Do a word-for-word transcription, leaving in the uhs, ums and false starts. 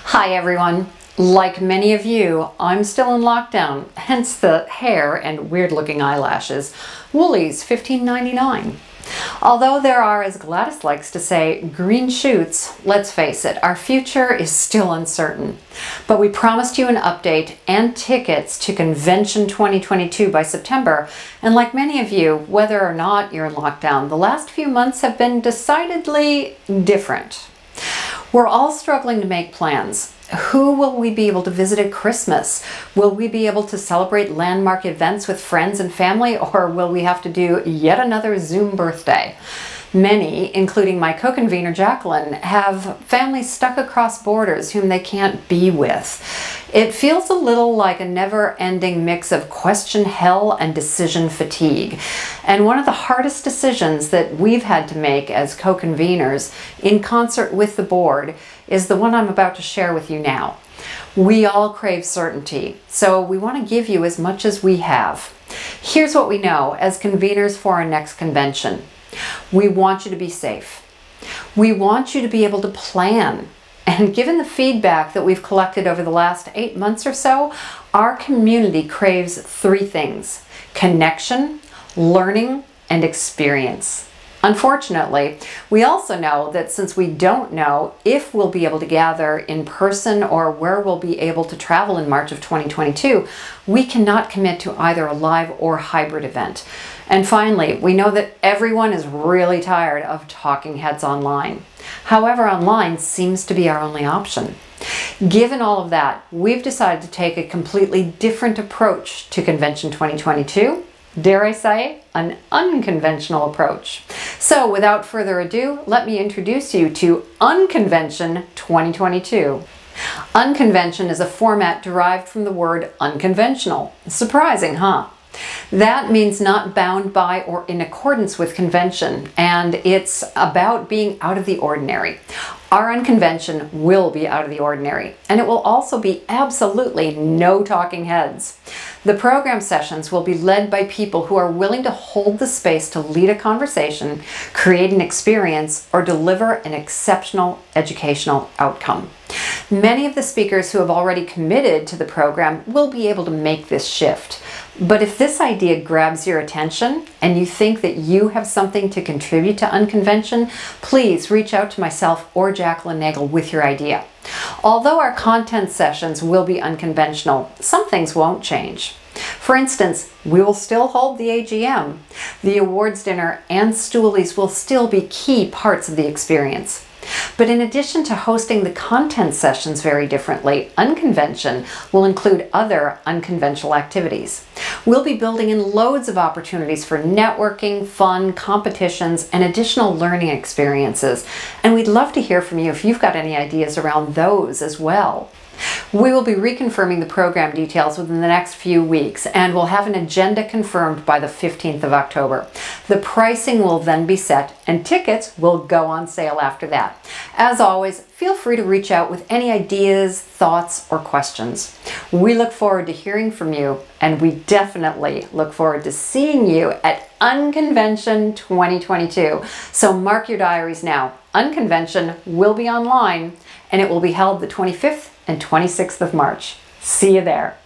Hi everyone. Like many of you, I'm still in lockdown, hence the hair and weird looking eyelashes. Woolies, fifteen ninety-nine. Although there are, as Gladys likes to say, green shoots, let's face it, our future is still uncertain. But we promised you an update and tickets to Convention twenty twenty-two by September, and like many of you, whether or not you're in lockdown, the last few months have been decidedly different. We're all struggling to make plans. Who will we be able to visit at Christmas? Will we be able to celebrate landmark events with friends and family, or will we have to do yet another Zoom birthday? Many, including my co-convener Jacqueline, have families stuck across borders whom they can't be with. It feels a little like a never-ending mix of question hell and decision fatigue. And one of the hardest decisions that we've had to make as co-conveners in concert with the board is the one I'm about to share with you now. We all crave certainty, so we want to give you as much as we have. Here's what we know as conveners for our next convention. We want you to be safe. We want you to be able to plan. And given the feedback that we've collected over the last eight months or so, our community craves three things: connection, learning, and experience. Unfortunately, we also know that since we don't know if we'll be able to gather in person or where we'll be able to travel in March of twenty twenty-two, we cannot commit to either a live or hybrid event. And finally, we know that everyone is really tired of talking heads online. However, online seems to be our only option. Given all of that, we've decided to take a completely different approach to Convention twenty twenty-two. Dare I say, an unconventional approach. So without further ado, let me introduce you to Unconvention twenty twenty-two. Unconvention is a format derived from the word unconventional. Surprising, huh? That means not bound by or in accordance with convention, and it's about being out of the ordinary. Our Unconvention will be out of the ordinary, and it will also be absolutely no talking heads. The program sessions will be led by people who are willing to hold the space to lead a conversation, create an experience, or deliver an exceptional educational outcome. Many of the speakers who have already committed to the program will be able to make this shift. But if this idea grabs your attention and you think that you have something to contribute to Unconvention, please reach out to myself or Jacqueline Nagel with your idea. Although our content sessions will be unconventional, some things won't change. For instance, we will still hold the A G M. The awards dinner and stoolies will still be key parts of the experience. But in addition to hosting the content sessions very differently, Unconvention will include other unconventional activities. We'll be building in loads of opportunities for networking, fun, competitions, and additional learning experiences. And we'd love to hear from you if you've got any ideas around those as well. We will be reconfirming the program details within the next few weeks, and we'll have an agenda confirmed by the fifteenth of October. The pricing will then be set, and tickets will go on sale after that. As always, feel free to reach out with any ideas, thoughts, or questions. We look forward to hearing from you, and we definitely look forward to seeing you at Unconvention twenty twenty-two. So mark your diaries now. Unconvention will be online, and it will be held the twenty-fifth and twenty-sixth of March. See you there.